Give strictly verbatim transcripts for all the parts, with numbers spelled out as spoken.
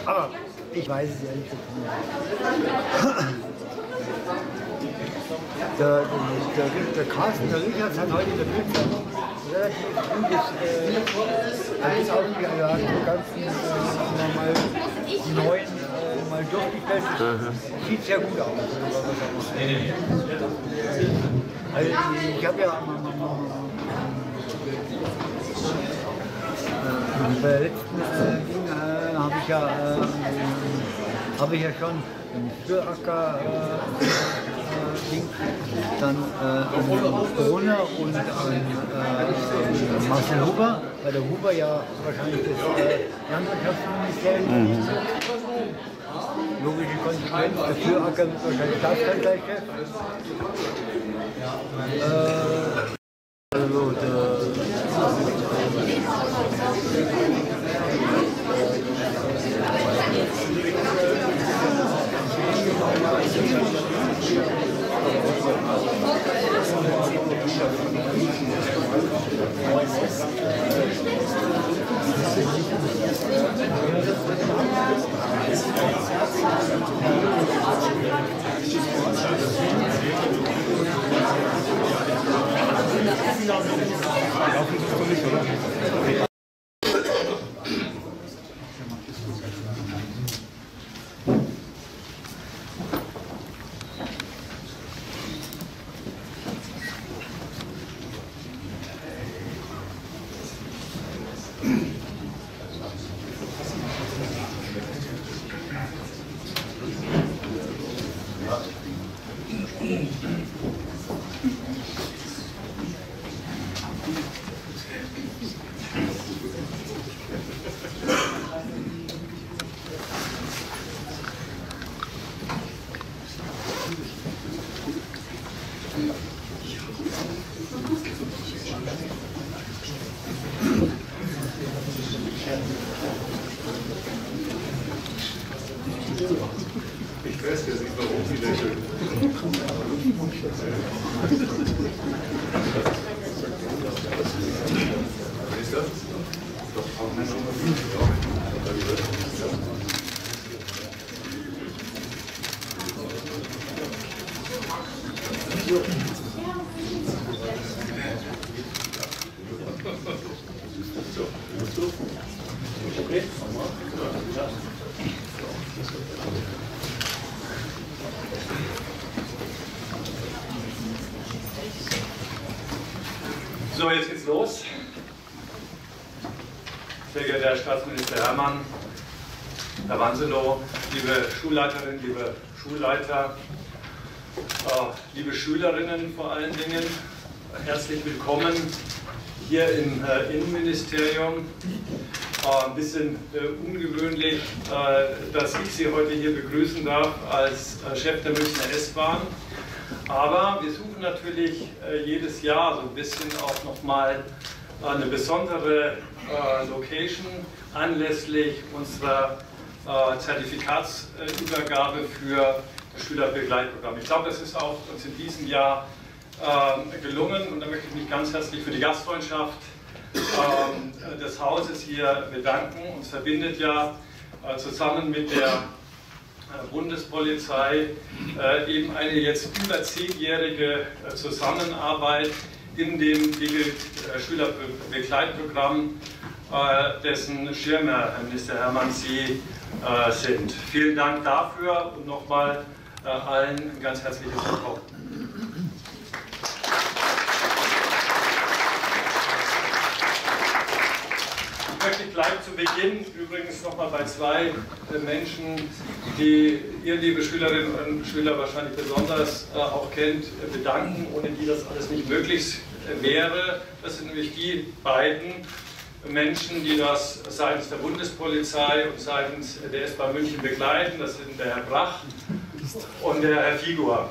Aber ich weiß es ehrlich gesagt nicht. Der, der, der, der Carsten, der Richard hat heute in der Bildzeitung relativ gutes äh, ist auch ja, ja, die ganzen äh, mal die neuen äh, mal durchgetestet. Mhm. Sieht sehr gut aus. Also ich habe ja äh, bei der letzten äh, Ding äh, habe ich ja äh, habe ich ja schon einen Füracker äh, Ding, dann äh, an Brunner und an äh, Marcel Huber, weil der Huber ja wahrscheinlich das äh, Landwirtschaftsministerium ist. Mhm. Logische Konsequenz, der Füracker wird wahrscheinlich Staatskanzleichef. Äh, also der Ich weiß jetzt nicht, warum Sie das schön. Ist das? Doch, auch nicht. So, jetzt geht's los. Sehr geehrter Herr Staatsminister Hermann, Herr Wanselow, liebe Schulleiterinnen, liebe Schulleiter, äh, liebe Schülerinnen vor allen Dingen, herzlich willkommen hier im äh, Innenministerium. Äh, ein bisschen äh, ungewöhnlich, äh, dass ich Sie heute hier begrüßen darf als äh, Chef der Münchner S-Bahn. Aber wir suchen natürlich äh, jedes Jahr so ein bisschen auch nochmal eine besondere äh, Location anlässlich unserer äh, Zertifikatsübergabe für das Schülerbegleitprogramm. Ich glaube, das ist auch uns in diesem Jahr äh, gelungen und da möchte ich mich ganz herzlich für die Gastfreundschaft äh, des Hauses hier bedanken. Uns verbindet ja äh, zusammen mit der Bundespolizei äh, eben eine jetzt über zehnjährige äh, Zusammenarbeit in dem DIGILT äh, Schülerbegleitprogramm, äh, dessen Schirmherr, Herr Minister Hermann, Sie äh, sind. Vielen Dank dafür und nochmal äh, allen ein ganz herzliches Willkommen. Ich möchte gleich zu Beginn übrigens nochmal bei zwei Menschen, die ihr, liebe Schülerinnen und Schüler, wahrscheinlich besonders äh, auch kennt, bedanken, ohne die das alles nicht möglich wäre. Das sind nämlich die beiden Menschen, die das seitens der Bundespolizei und seitens der S-Bahn München begleiten. Das sind der Herr Brach und der Herr Figur.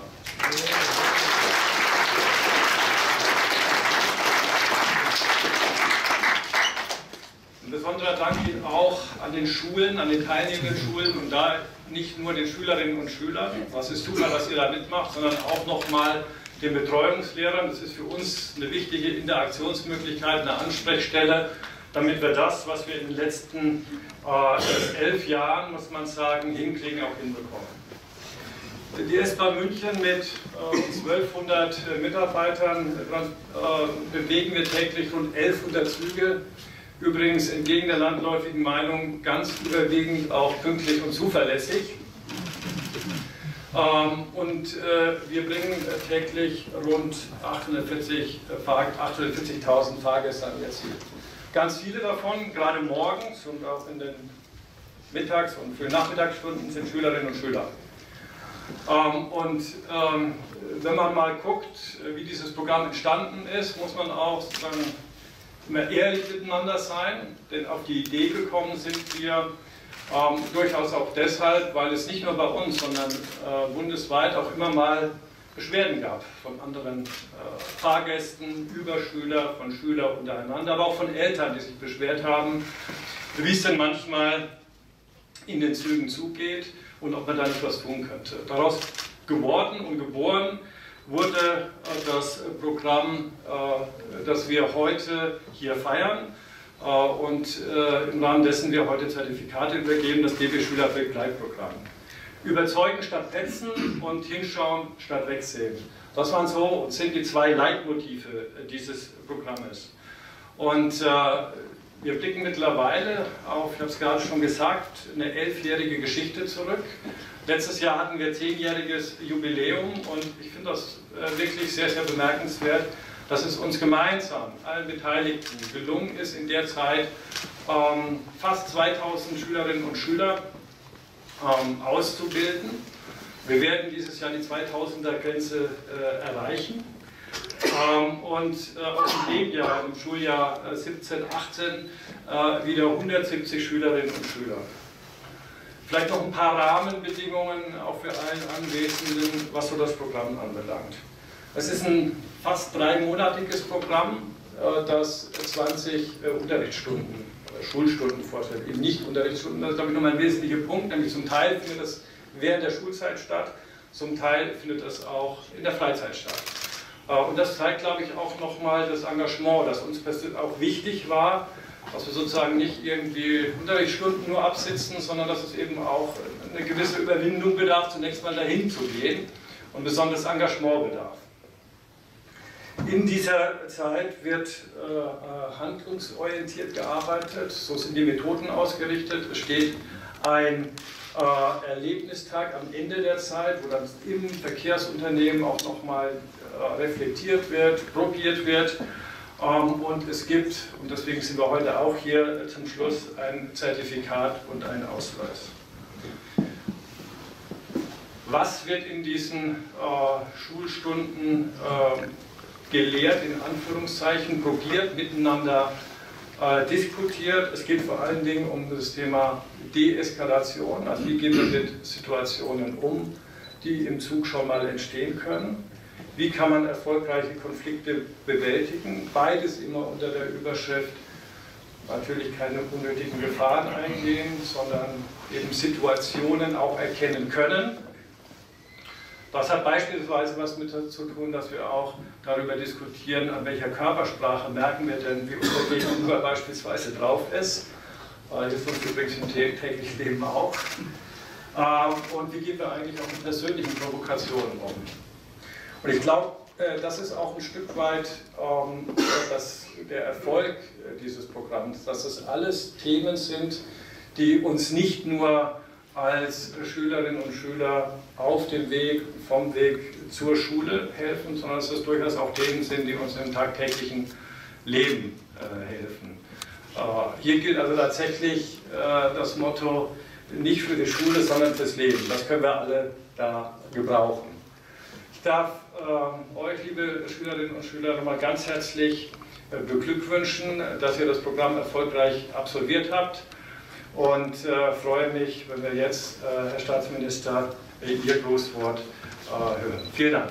Ein besonderer Dank geht auch an den Schulen, an den teilnehmenden Schulen und da nicht nur den Schülerinnen und Schülern, was ist super, was ihr da mitmacht, sondern auch nochmal den Betreuungslehrern. Das ist für uns eine wichtige Interaktionsmöglichkeit, eine Ansprechstelle damit wir das, was wir in den letzten äh, elf Jahren, muss man sagen, hinkriegen, auch hinbekommen. Die S-Bahn München mit äh, zwölfhundert Mitarbeitern äh, bewegen wir täglich rund elfhundert Züge. Übrigens entgegen der landläufigen Meinung ganz überwiegend auch pünktlich und zuverlässig. Ähm, und äh, wir bringen täglich rund achthundertvierzigtausend Fahrgäste an ihr Ziel. Ganz viele davon, gerade morgens und auch in den Mittags- und frühen Nachmittagsstunden, sind Schülerinnen und Schüler. Ähm, und ähm, wenn man mal guckt, wie dieses Programm entstanden ist, muss man auch sozusagen immer ehrlich miteinander sein, denn auf die Idee gekommen sind wir ähm, durchaus auch deshalb, weil es nicht nur bei uns, sondern äh, bundesweit auch immer mal Beschwerden gab von anderen äh, Fahrgästen, über Schüler, von Schülern untereinander, aber auch von Eltern, die sich beschwert haben, wie es denn manchmal in den Zügen zugeht und ob man da nicht was tun könnte. Daraus geworden und geboren wurde das Programm, das wir heute hier feiern und im Rahmen dessen wir heute Zertifikate übergeben, das D B Schülerbegleitprogramm. Überzeugen statt petzen und hinschauen statt wegsehen. Das waren so und sind die zwei Leitmotive dieses Programmes. Und äh, wir blicken mittlerweile auf, ich habe es gerade schon gesagt, eine elfjährige Geschichte zurück. Letztes Jahr hatten wir zehnjähriges Jubiläum und ich finde das äh, wirklich sehr, sehr bemerkenswert, dass es uns gemeinsam, allen Beteiligten, gelungen ist, in der Zeit ähm, fast zweitausend Schülerinnen und Schüler ähm, auszubilden. Wir werden dieses Jahr die zweitausender-Grenze äh, erreichen. Ähm, und äh, auch in dem Jahr, im Schuljahr äh, siebzehn achtzehn, äh, wieder hundertsiebzig Schülerinnen und Schüler. Vielleicht noch ein paar Rahmenbedingungen auch für allen Anwesenden, was so das Programm anbelangt. Es ist ein fast dreimonatiges Programm, äh, das zwanzig äh, Unterrichtsstunden, äh, Schulstunden vorstellt, eben nicht Unterrichtsstunden. Das ist, glaube ich, nochmal ein wesentlicher Punkt, nämlich zum Teil findet das während der Schulzeit statt, zum Teil findet das auch in der Freizeit statt. Und das zeigt, glaube ich, auch nochmal das Engagement, das uns auch wichtig war, dass wir sozusagen nicht irgendwie Unterrichtsstunden nur absitzen, sondern dass es eben auch eine gewisse Überwindung bedarf, zunächst mal dahin zu gehen und besonders Engagement bedarf. In dieser Zeit wird äh, handlungsorientiert gearbeitet, so sind die Methoden ausgerichtet. Es steht ein äh, Erlebnistag am Ende der Zeit, wo dann im Verkehrsunternehmen auch nochmal äh, reflektiert wird, probiert wird. Ähm, und es gibt, und deswegen sind wir heute auch hier zum Schluss, ein Zertifikat und einen Ausweis. Was wird in diesen äh, Schulstunden äh, gelehrt, in Anführungszeichen, probiert, miteinander äh, diskutiert? Es geht vor allen Dingen um das Thema Deeskalation, also wie gehen wir mit Situationen um, die im Zug schon mal entstehen können. Wie kann man erfolgreiche Konflikte bewältigen? Beides immer unter der Überschrift, natürlich keine unnötigen Gefahren eingehen, sondern eben Situationen auch erkennen können. Das hat beispielsweise was mit zu tun, dass wir auch darüber diskutieren, an welcher Körpersprache merken wir denn, wie unser Gegenüber beispielsweise drauf ist. Das ist uns übrigens im täglichen Leben auch. Und wie gehen wir eigentlich auch mit persönlichen Provokationen um? Und ich glaube, das ist auch ein Stück weit das, der Erfolg dieses Programms, dass es alles Themen sind, die uns nicht nur als Schülerinnen und Schüler auf dem Weg, vom Weg zur Schule helfen, sondern dass es durchaus auch Themen sind, die uns im tagtäglichen Leben äh, helfen. Äh, hier gilt also tatsächlich äh, das Motto, nicht für die Schule, sondern fürs Leben. Das können wir alle da gebrauchen. Ich darf äh, euch, liebe Schülerinnen und Schüler, nochmal ganz herzlich äh, beglückwünschen, dass ihr das Programm erfolgreich absolviert habt. Und äh, freue mich, wenn wir jetzt, äh, Herr Staatsminister, Ihr Grußwort äh, hören. Vielen Dank.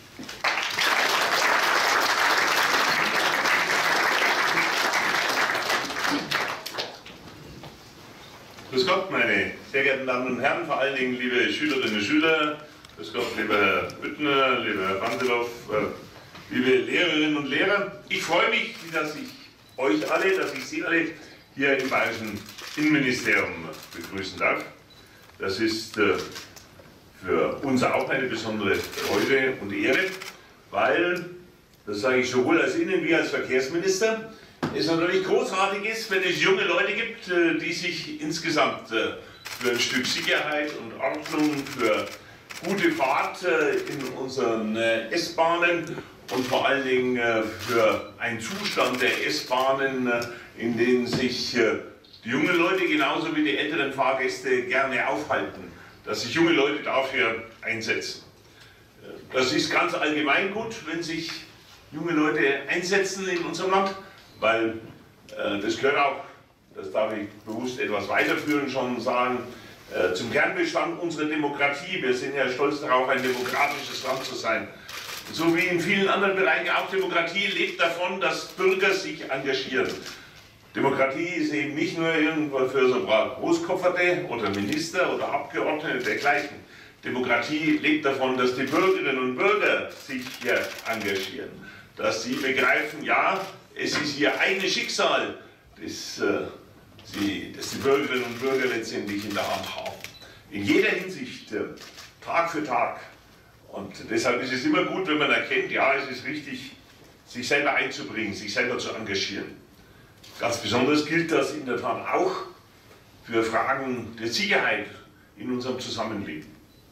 Grüß Gott, meine sehr geehrten Damen und Herren, vor allen Dingen liebe Schülerinnen und Schüler, grüß Gott, lieber Herr Büttner, lieber Herr Bandelow, äh, liebe Lehrerinnen und Lehrer. Ich freue mich, dass ich euch alle, dass ich Sie alle hier im Bayerischen Innenministerium begrüßen darf. Das ist äh, für uns auch eine besondere Freude und Ehre, weil, das sage ich sowohl als Innen- wie als Verkehrsminister, es natürlich großartig ist, wenn es junge Leute gibt, äh, die sich insgesamt äh, für ein Stück Sicherheit und Ordnung, für gute Fahrt äh, in unseren äh, S-Bahnen und vor allen Dingen äh, für einen Zustand der S-Bahnen, äh, in denen sich äh, die jungen Leute genauso wie die älteren Fahrgäste gerne aufhalten, dass sich junge Leute dafür einsetzen. Das ist ganz allgemein gut, wenn sich junge Leute einsetzen in unserem Land, weil äh, das gehört auch, das darf ich bewusst etwas weiterführen, schon sagen, äh, zum Kernbestand unserer Demokratie. Wir sind ja stolz darauf, ein demokratisches Land zu sein. So wie in vielen anderen Bereichen auch Demokratie lebt davon, dass Bürger sich engagieren. Demokratie ist eben nicht nur irgendwo für so ein paar Großkofferte oder Minister oder Abgeordnete dergleichen. Demokratie lebt davon, dass die Bürgerinnen und Bürger sich hier engagieren. Dass sie begreifen, ja, es ist ihr eigenes Schicksal, das, äh, sie, das die Bürgerinnen und Bürger letztendlich in der Hand haben. In jeder Hinsicht, äh, Tag für Tag. Und deshalb ist es immer gut, wenn man erkennt, ja, es ist richtig, sich selber einzubringen, sich selber zu engagieren. Ganz besonders gilt das in der Tat auch für Fragen der Sicherheit in unserem Zusammenleben.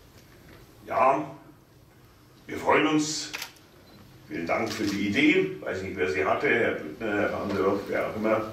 Ja, wir freuen uns. Vielen Dank für die Idee. Ich weiß nicht, wer sie hatte, Herr Büttner, Herr Anderhoff, wer auch immer,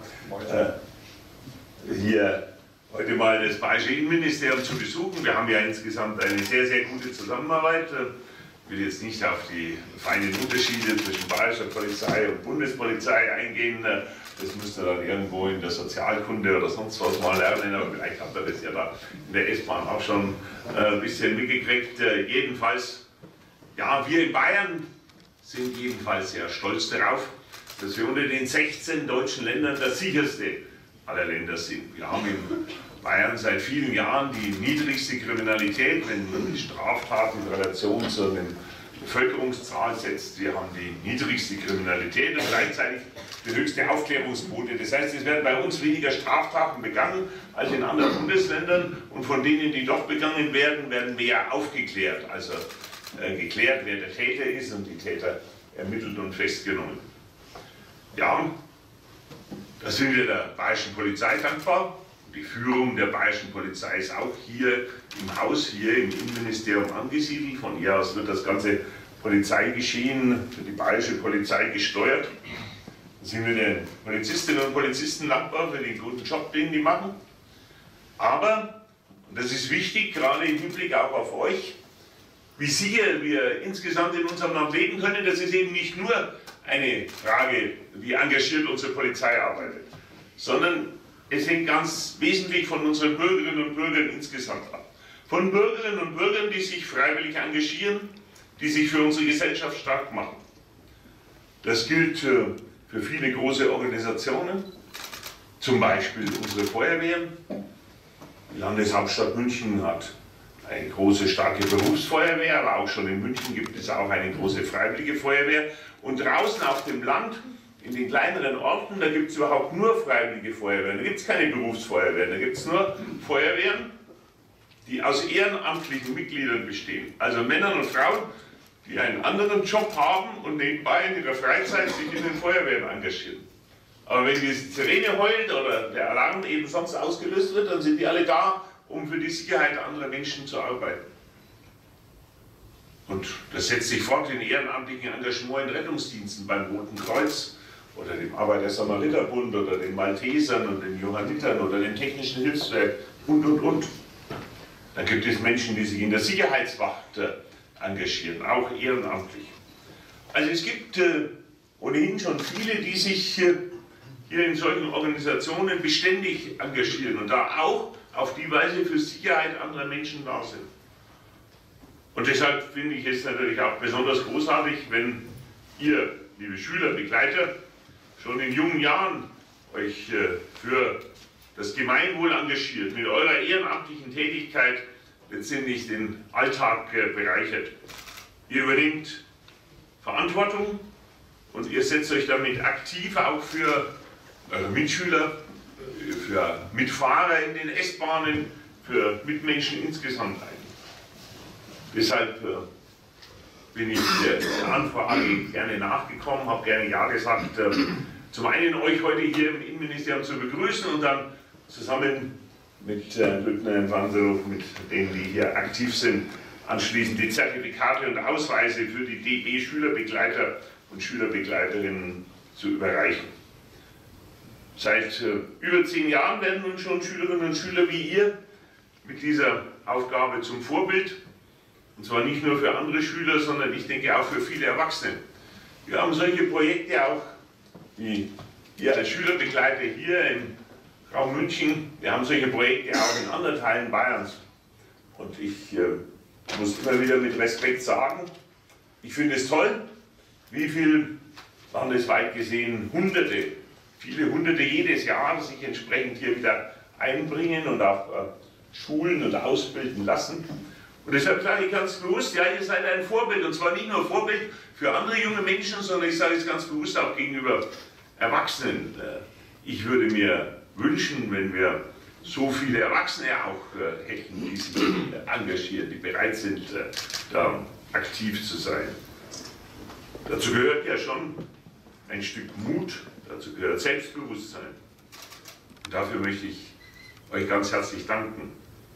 äh, hier heute mal das Bayerische Innenministerium zu besuchen. Wir haben ja insgesamt eine sehr, sehr gute Zusammenarbeit. Ich will jetzt nicht auf die feinen Unterschiede zwischen bayerischer Polizei und Bundespolizei eingehen. Das müsst ihr dann irgendwo in der Sozialkunde oder sonst was mal lernen, aber vielleicht habt ihr das ja da in der S-Bahn auch schon ein bisschen mitgekriegt. Jedenfalls, ja, wir in Bayern sind jedenfalls sehr stolz darauf, dass wir unter den sechzehn deutschen Ländern das sicherste aller Länder sind. Wir haben in Bayern seit vielen Jahren die niedrigste Kriminalität, wenn man die Straftaten in Relation zur Bevölkerungszahl setzt. Wir haben die niedrigste Kriminalität und gleichzeitig die höchste Aufklärungsquote. Das heißt, es werden bei uns weniger Straftaten begangen als in anderen Bundesländern und von denen, die doch begangen werden, werden mehr aufgeklärt. Also äh, geklärt, wer der Täter ist und die Täter ermittelt und festgenommen. Ja, da sind wir der Bayerischen Polizei dankbar. Die Führung der Bayerischen Polizei ist auch hier im Haus, hier im Innenministerium angesiedelt. Von hier aus wird das ganze Polizeigeschehen für die Bayerische Polizei gesteuert. Da sind wir den Polizistinnen und Polizisten dankbar für den guten Job, den die machen. Aber, und das ist wichtig, gerade im Hinblick auch auf euch, wie sicher wir insgesamt in unserem Land leben können, das ist eben nicht nur eine Frage, wie engagiert unsere Polizei arbeitet, sondern es hängt ganz wesentlich von unseren Bürgerinnen und Bürgern insgesamt ab. Von Bürgerinnen und Bürgern, die sich freiwillig engagieren, die sich für unsere Gesellschaft stark machen. Das gilt für viele große Organisationen, zum Beispiel unsere Feuerwehren. Die Landeshauptstadt München hat eine große, starke Berufsfeuerwehr, aber auch schon in München gibt es auch eine große freiwillige Feuerwehr. Und draußen auf dem Land, in den kleineren Orten, da gibt es überhaupt nur freiwillige Feuerwehren, da gibt es keine Berufsfeuerwehren, da gibt es nur Feuerwehren, die aus ehrenamtlichen Mitgliedern bestehen. Also Männern und Frauen, die einen anderen Job haben und nebenbei in ihrer Freizeit sich in den Feuerwehren engagieren. Aber wenn die Sirene heult oder der Alarm eben sonst ausgelöst wird, dann sind die alle da, um für die Sicherheit anderer Menschen zu arbeiten. Und das setzt sich fort in ehrenamtlichen Engagement in Rettungsdiensten beim Roten Kreuz oder dem Arbeiter-Samariter-Bund oder den Maltesern und den Johannitern oder dem Technischen Hilfswerk und, und, und. Dann gibt es Menschen, die sich in der Sicherheitswacht äh, engagieren, auch ehrenamtlich. Also es gibt äh, ohnehin schon viele, die sich äh, hier in solchen Organisationen beständig engagieren und da auch auf die Weise für Sicherheit anderer Menschen da sind. Und deshalb finde ich es natürlich auch besonders großartig, wenn ihr, liebe Schüler, Begleiter, schon in jungen Jahren euch äh, für das Gemeinwohl engagiert, mit eurer ehrenamtlichen Tätigkeit letztendlich den Alltag äh, bereichert. Ihr übernehmt Verantwortung und ihr setzt euch damit aktiv auch für eure Mitschüler, für Mitfahrer in den S-Bahnen, für Mitmenschen insgesamt ein. Deshalb äh, bin ich der, der Anfrage gerne nachgekommen, habe gerne Ja gesagt, äh, zum einen euch heute hier im Innenministerium zu begrüßen und dann zusammen mit äh, Lüttner und Wanselow, mit denen, die hier aktiv sind, anschließend die Zertifikate und Ausweise für die D B-Schülerbegleiter und Schülerbegleiterinnen zu überreichen. Seit äh, über zehn Jahren werden nun schon Schülerinnen und Schüler wie ihr mit dieser Aufgabe zum Vorbild. Und zwar nicht nur für andere Schüler, sondern ich denke auch für viele Erwachsene. Wir haben solche Projekte auch, wie ihr als Schülerbegleiter hier im Raum München. Wir haben solche Projekte auch in anderen Teilen Bayerns. Und ich äh, muss immer wieder mit Respekt sagen, ich finde es toll, wie viel landesweit gesehen Hunderte, viele Hunderte jedes Jahr sich entsprechend hier wieder einbringen und auch äh, schulen und ausbilden lassen. Und deshalb sage ich ganz bewusst, ja, ihr seid ein Vorbild. Und zwar nicht nur Vorbild für andere junge Menschen, sondern ich sage es ganz bewusst auch gegenüber Erwachsenen. Ich würde mir wünschen, wenn wir so viele Erwachsene auch äh, hätten, die sich äh, engagieren, die bereit sind, äh, da aktiv zu sein. Dazu gehört ja schon ein Stück Mut, dazu gehört Selbstbewusstsein. Und dafür möchte ich euch ganz herzlich danken.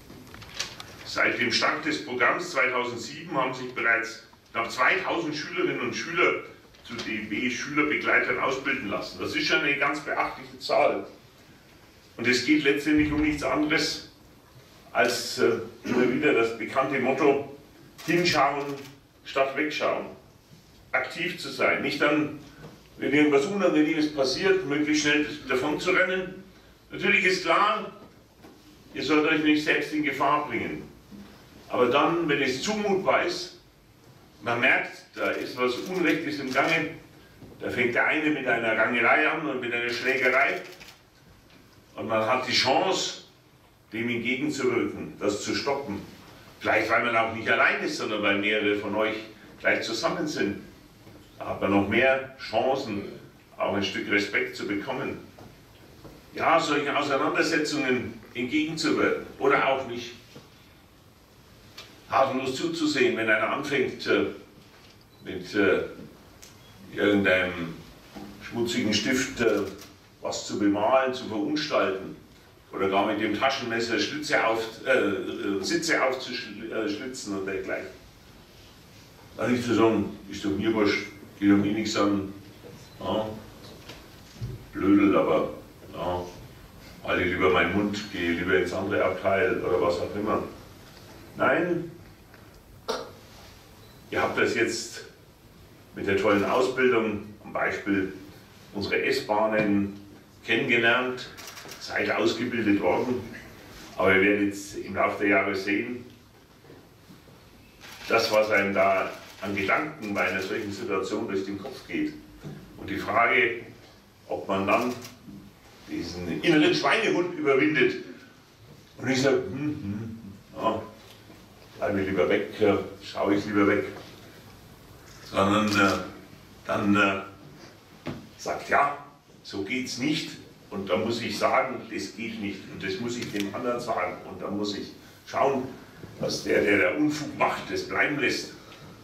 Seit dem Start des Programms zweitausendsieben haben sich bereits knapp zweitausend Schülerinnen und Schüler zu D B-Schülerbegleitern ausbilden lassen. Das ist schon eine ganz beachtliche Zahl. Und es geht letztendlich um nichts anderes als äh, immer wieder das bekannte Motto: hinschauen statt wegschauen. Aktiv zu sein, nicht dann, wenn irgendwas Unangenehmes passiert, möglichst schnell davon zu rennen. Natürlich ist klar, ihr sollt euch nicht selbst in Gefahr bringen. Aber dann, wenn es zumutbar ist, man merkt, da ist was Unrechtes im Gange, da fängt der eine mit einer Rangelei an und mit einer Schlägerei und man hat die Chance, dem entgegenzuwirken, das zu stoppen. Vielleicht, weil man auch nicht allein ist, sondern weil mehrere von euch gleich zusammen sind. Da hat man noch mehr Chancen, auch ein Stück Respekt zu bekommen. Ja, solchen Auseinandersetzungen entgegenzuwirken oder auch nicht. Harmlos zuzusehen, wenn einer anfängt äh, mit äh, irgendeinem schmutzigen Stift äh, was zu bemalen, zu verunstalten oder gar mit dem Taschenmesser Schlitze auf, äh, Sitze aufzuschlitzen und dergleichen. Da nicht zu sagen, ist doch mir wurscht, geht doch mir nichts an, ja, blödel, aber ja, halte lieber meinen Mund, gehe lieber ins andere Abteil oder was auch immer. Nein, ihr habt das jetzt mit der tollen Ausbildung, am Beispiel unserer S-Bahnen, kennengelernt, seid ausgebildet worden, aber ihr werdet jetzt im Laufe der Jahre sehen, das, was einem da an Gedanken bei einer solchen Situation durch den Kopf geht. Und die Frage, ob man dann diesen inneren Schweinehund überwindet und ich sage, hm, hm, ja, bleibe lieber weg, äh, schaue ich lieber weg, sondern äh, dann äh, sagt, ja, so geht's nicht und dann muss ich sagen, das geht nicht und das muss ich dem anderen sagen und dann muss ich schauen, dass der, der der Unfug macht, das bleiben lässt.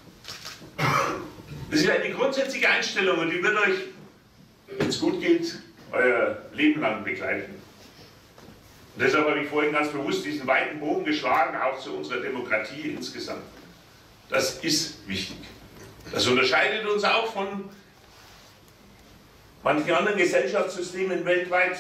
Das ist eine grundsätzliche Einstellung und die wird euch, wenn es gut geht, euer Leben lang begleiten. Und deshalb habe ich vorhin ganz bewusst diesen weiten Bogen geschlagen, auch zu unserer Demokratie insgesamt. Das ist wichtig. Das unterscheidet uns auch von manchen anderen Gesellschaftssystemen weltweit.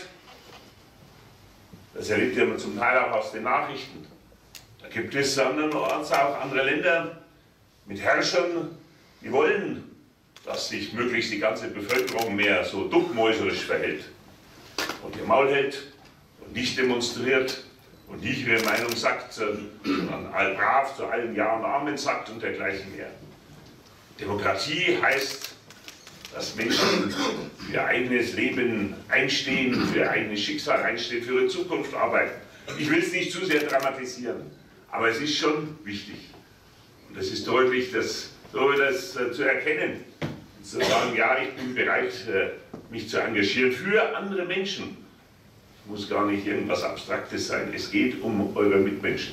Das erlebt ihr man zum Teil auch aus den Nachrichten. Da gibt es andernorts auch andere Länder mit Herrschern, die wollen, dass sich möglichst die ganze Bevölkerung mehr so duckmäuserisch verhält und ihr Maul hält und nicht demonstriert und nicht ihre Meinung sagt, sondern allbrav zu allen Ja und Amen sagt und dergleichen mehr. Demokratie heißt, dass Menschen für ihr eigenes Leben einstehen, für ihr eigenes Schicksal einstehen, für ihre Zukunft arbeiten. Ich will es nicht zu sehr dramatisieren, aber es ist schon wichtig. Und es ist deutlich, dass so das äh, zu erkennen, in zu sagen, ja, ich bin bereit, mich zu engagieren für andere Menschen. Es muss gar nicht irgendwas Abstraktes sein. Es geht um eure Mitmenschen.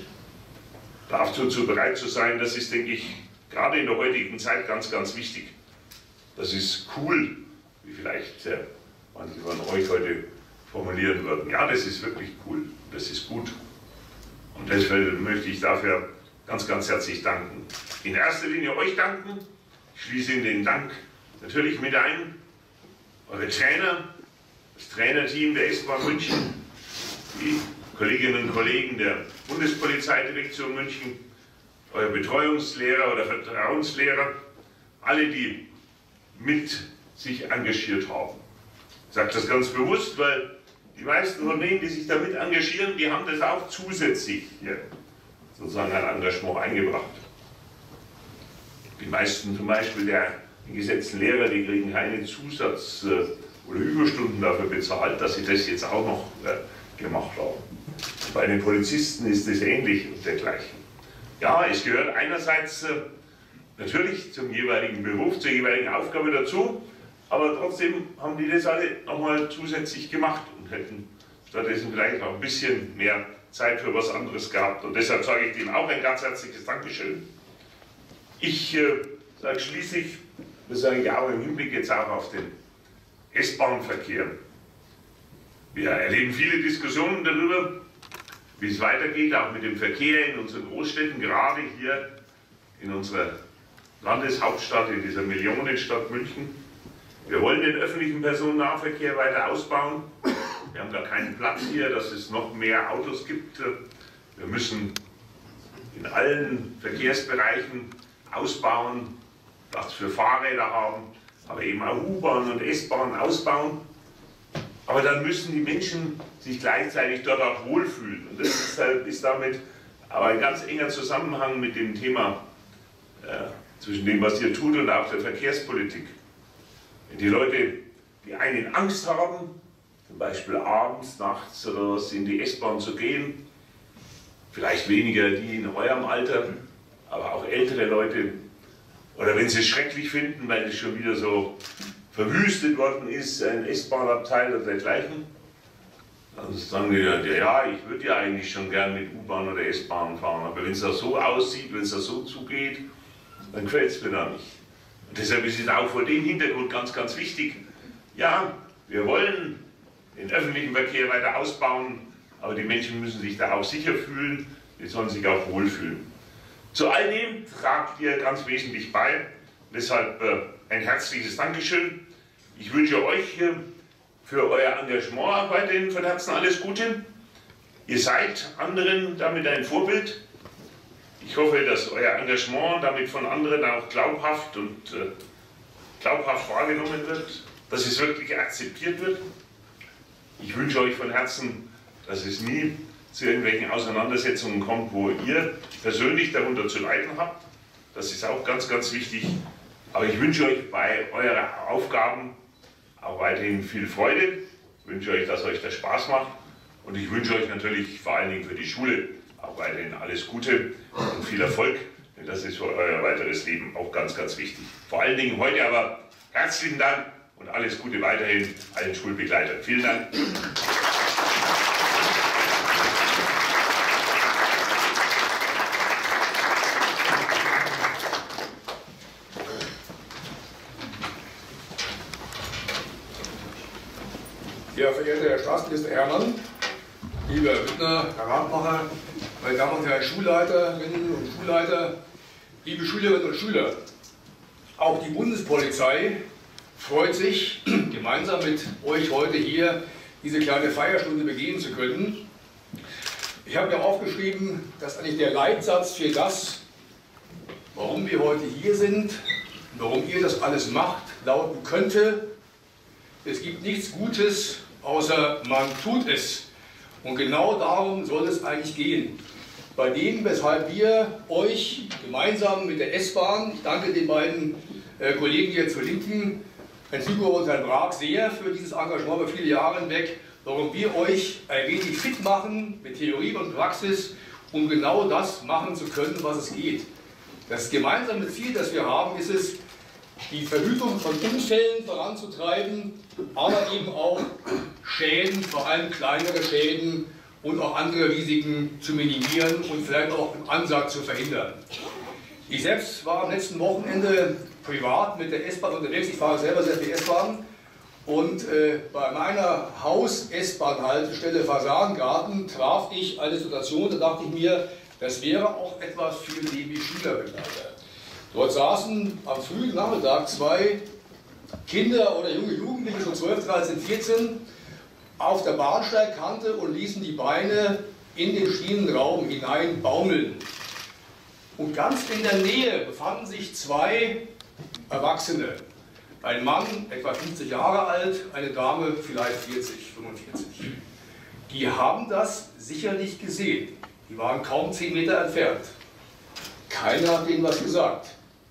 Dazu bereit zu sein, das ist, denke ich, gerade in der heutigen Zeit ganz, ganz wichtig. Das ist cool, wie vielleicht äh, manche von euch heute formulieren würden. Ja, das ist wirklich cool, das ist gut. Und deshalb möchte ich dafür ganz, ganz herzlich danken. In erster Linie euch danken. Ich schließe in den Dank natürlich mit ein. Eure Trainer, das Trainerteam der S-Bahn München, die Kolleginnen und Kollegen der Bundespolizeidirektion München, euer Betreuungslehrer oder Vertrauenslehrer, alle, die mit sich engagiert haben. Ich sage das ganz bewusst, weil die meisten von denen, die sich damit engagieren, die haben das auch zusätzlich hier sozusagen ein Engagement eingebracht. Die meisten zum Beispiel der gesetzten Lehrer, die kriegen keine Zusatz- oder Überstunden dafür bezahlt, dass sie das jetzt auch noch gemacht haben. Bei den Polizisten ist es ähnlich und dergleichen. Ja, es gehört einerseits natürlich zum jeweiligen Beruf, zur jeweiligen Aufgabe dazu, aber trotzdem haben die das alle nochmal zusätzlich gemacht und hätten stattdessen vielleicht auch ein bisschen mehr Zeit für was anderes gehabt. Und deshalb sage ich Ihnen auch ein ganz herzliches Dankeschön. Ich äh, sage schließlich, das sage ich auch im Hinblick jetzt auch auf den S-Bahn-Verkehr. Wir erleben viele Diskussionen darüber, wie es weitergeht, auch mit dem Verkehr in unseren Großstädten, gerade hier in unserer Landeshauptstadt, in dieser Millionenstadt München. Wir wollen den öffentlichen Personennahverkehr weiter ausbauen. Wir haben gar keinen Platz hier, dass es noch mehr Autos gibt. Wir müssen in allen Verkehrsbereichen ausbauen, Platz für Fahrräder haben, aber eben auch U-Bahn und S-Bahn ausbauen. Aber dann müssen die Menschen sich gleichzeitig dort auch wohlfühlen. Und das ist, halt, ist damit aber ein ganz enger Zusammenhang mit dem Thema äh, zwischen dem, was ihr tut und auch der Verkehrspolitik. Wenn die Leute, die einen Angst haben, zum Beispiel abends, nachts oder was in die S-Bahn zu gehen, vielleicht weniger die in eurem Alter, aber auch ältere Leute, oder wenn sie es schrecklich finden, weil es schon wieder so verwüstet worden ist, ein S-Bahn-Abteil oder dergleichen, dann sagen die, ja, ich würde ja eigentlich schon gern mit U-Bahn oder S-Bahn fahren, aber wenn es da so aussieht, wenn es da so zugeht, dann gefällt es mir da nicht. Und deshalb ist es auch vor dem Hintergrund ganz, ganz wichtig, ja, wir wollen den öffentlichen Verkehr weiter ausbauen, aber die Menschen müssen sich da auch sicher fühlen, die sollen sich auch wohlfühlen. Zu all dem tragt ihr ganz wesentlich bei, deshalb äh, ein herzliches Dankeschön. Ich wünsche euch äh, für euer Engagement weiterhin von Herzen alles Gute. Ihr seid anderen damit ein Vorbild. Ich hoffe, dass euer Engagement damit von anderen auch glaubhaft und äh, glaubhaft wahrgenommen wird, dass es wirklich akzeptiert wird. Ich wünsche euch von Herzen, dass es nie zu irgendwelchen Auseinandersetzungen kommt, wo ihr persönlich darunter zu leiden habt. Das ist auch ganz, ganz wichtig. Aber ich wünsche euch bei euren Aufgaben auch weiterhin viel Freude. Ich wünsche euch, dass euch das Spaß macht. Und ich wünsche euch natürlich vor allen Dingen für die Schule auch weiterhin alles Gute und viel Erfolg. Denn das ist für euer weiteres Leben auch ganz, ganz wichtig. Vor allen Dingen heute aber herzlichen Dank und alles Gute weiterhin allen Schulbegleitern. Vielen Dank. Ja, verehrter Herr Staatsminister Hermann, lieber Büttner, Herr Radmacher, meine Damen und Herren Schulleiterinnen und Schulleiter, liebe Schülerinnen und Schüler, auch die Bundespolizei freut sich, gemeinsam mit euch heute hier diese kleine Feierstunde begehen zu können. Ich habe mir aufgeschrieben, dass eigentlich der Leitsatz für das, warum wir heute hier sind, warum ihr das alles macht, lauten könnte: Es gibt nichts Gutes, außer man tut es. Und genau darum soll es eigentlich gehen. Bei dem, weshalb wir euch gemeinsam mit der S-Bahn, ich danke den beiden äh, Kollegen hier zur Linken, Herrn Züger und Herrn Brag, sehr für dieses Engagement über viele Jahre hinweg, warum wir euch ein wenig fit machen mit Theorie und Praxis, um genau das machen zu können, was es geht. Das gemeinsame Ziel, das wir haben, ist es, die Verhütung von Unfällen voranzutreiben, aber eben auch Schäden, vor allem kleinere Schäden und auch andere Risiken zu minimieren und vielleicht auch im Ansatz zu verhindern. Ich selbst war am letzten Wochenende privat mit der S-Bahn unterwegs, ich fahre selber sehr viel S-Bahn und äh, bei meiner Haus-S-Bahn-Haltestelle Fasangarten traf ich eine Situation, da dachte ich mir, das wäre auch etwas für die Schülerbegleiter. Dort saßen am frühen Nachmittag zwei Kinder oder junge Jugendliche, schon zwölf, dreizehn, vierzehn, auf der Bahnsteigkante und ließen die Beine in den Schienenraum hinein baumeln. Und ganz in der Nähe befanden sich zwei Erwachsene. Ein Mann, etwa fünfzig Jahre alt, eine Dame, vielleicht vierzig, fünfundvierzig. Die haben das sicherlich gesehen. Die waren kaum zehn Meter entfernt. Keiner hat ihnen was gesagt.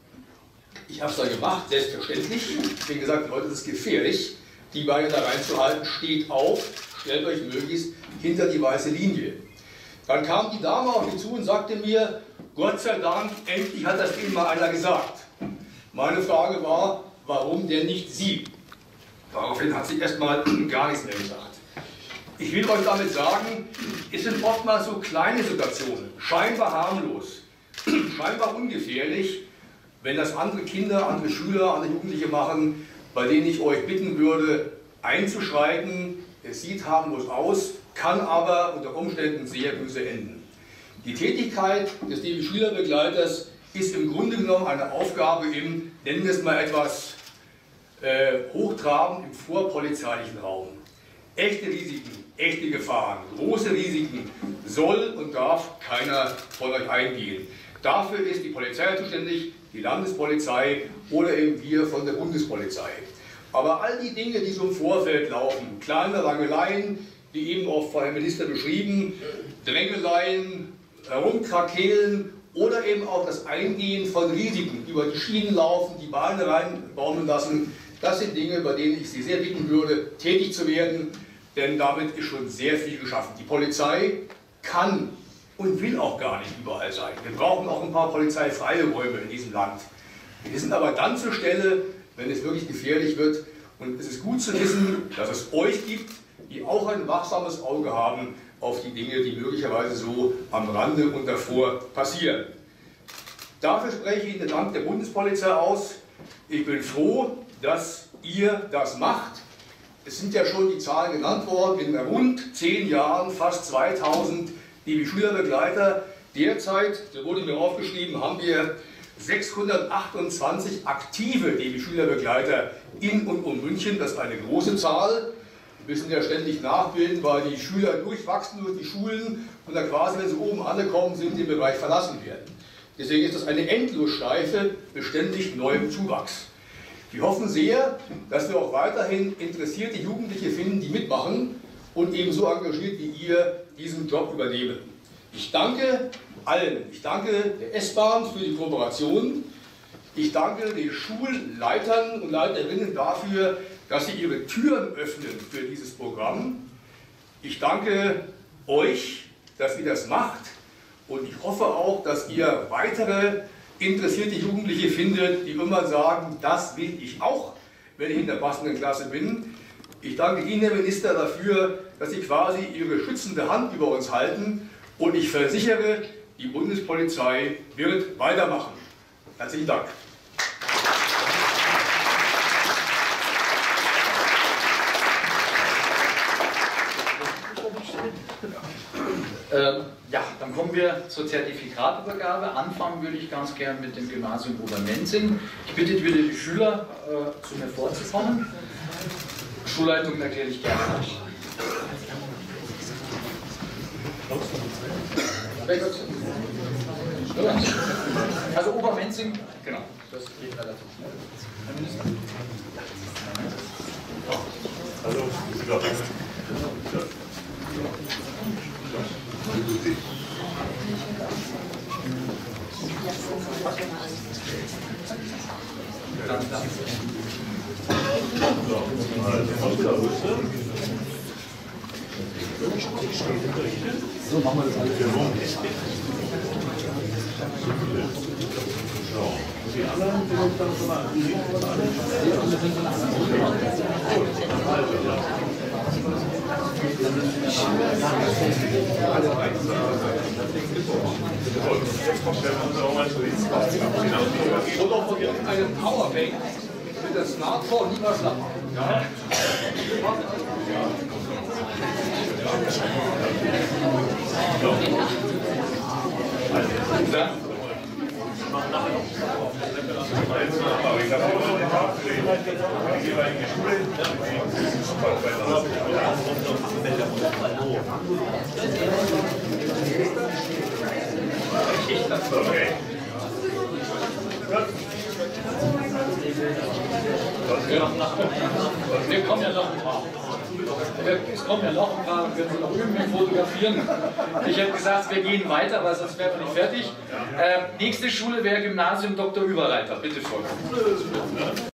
Ich habe es dann gemacht, selbstverständlich. Ich habe gesagt, Leute, das ist gefährlich, die Beine da reinzuhalten. Steht auf, stellt euch möglichst hinter die weiße Linie. Dann kam die Dame auf mich zu und sagte mir, Gott sei Dank, endlich hat das Ihnen mal einer gesagt. Meine Frage war, warum denn nicht Sie? Daraufhin hat sie erstmal gar nichts mehr gesagt. Ich will euch damit sagen, es sind oftmals so kleine Situationen, scheinbar harmlos, scheinbar ungefährlich, wenn das andere Kinder, andere Schüler, andere Jugendliche machen, bei denen ich euch bitten würde, einzuschreiten. Es sieht harmlos aus, kann aber unter Umständen sehr böse enden. Die Tätigkeit des D B Schülerbegleiters ist im Grunde genommen eine Aufgabe im, nennen wir es mal etwas äh, hochtrabend, im vorpolizeilichen Raum. Echte Risiken, echte Gefahren, große Risiken soll und darf keiner von euch eingehen. Dafür ist die Polizei zuständig, die Landespolizei oder eben wir von der Bundespolizei. Aber all die Dinge, die so im Vorfeld laufen, kleine Rangeleien, die eben auch von Herrn Minister beschrieben, Drängeleien, Herumkrakehlen oder eben auch das Eingehen von Risiken, über die Schienen laufen, die Beine reinbaumeln lassen, das sind Dinge, bei denen ich Sie sehr bitten würde, tätig zu werden, denn damit ist schon sehr viel geschaffen. Die Polizei kann und will auch gar nicht überall sein. Wir brauchen auch ein paar polizeifreie Räume in diesem Land. Wir sind aber dann zur Stelle, wenn es wirklich gefährlich wird. Und es ist gut zu wissen, dass es euch gibt, die auch ein wachsames Auge haben auf die Dinge, die möglicherweise so am Rande und davor passieren. Dafür spreche ich den Dank der Bundespolizei aus. Ich bin froh, dass ihr das macht. Es sind ja schon die Zahlen genannt worden, in rund zehn Jahren fast zweitausend D B Schülerbegleiter. Derzeit, so wurde mir aufgeschrieben, haben wir sechshundertachtundzwanzig aktive D B Schülerbegleiter in und um München. Das ist eine große Zahl. Wir müssen ja ständig nachbilden, weil die Schüler durchwachsen durch die Schulen und dann quasi, wenn sie oben angekommen sind, den Bereich verlassen werden. Deswegen ist das eine Endlosschleife, beständig neuem Zuwachs. Wir hoffen sehr, dass wir auch weiterhin interessierte Jugendliche finden, die mitmachen und ebenso engagiert wie ihr diesen Job übernehmen. Ich danke allen. Ich danke der S-Bahn für die Kooperation. Ich danke den Schulleitern und Leiterinnen dafür, dass sie ihre Türen öffnen für dieses Programm. Ich danke euch, dass ihr das macht und ich hoffe auch, dass ihr weitere interessierte Jugendliche findet, die immer sagen, das will ich auch, wenn ich in der passenden Klasse bin. Ich danke Ihnen, Herr Minister, dafür, dass Sie quasi Ihre schützende Hand über uns halten und ich versichere, die Bundespolizei wird weitermachen. Herzlichen Dank. Ähm, ja, dann kommen wir zur Zertifikatübergabe. Anfangen würde ich ganz gern mit dem Gymnasium Obermenzing. Ich bitte wieder die Schüler, äh, zu mir vorzukommen. Schulleitung erkläre ich gerne. Also Obermenzing, genau, das geht relativ schnell. Hallo, So machen wir das alles. Die anderen sind uns dann schon mal Oder vergessen einen Powerbank mit der Smartphone lieber schlafen. Ja. Okay. Wir kommen ja noch ein paar. Es kommen ja noch ein paar, wir können noch irgendwie fotografieren. Ich hätte gesagt, wir gehen weiter, aber sonst wären wir nicht fertig. Äh, nächste Schule wäre Gymnasium Doktor Überreiter. Bitte folgen.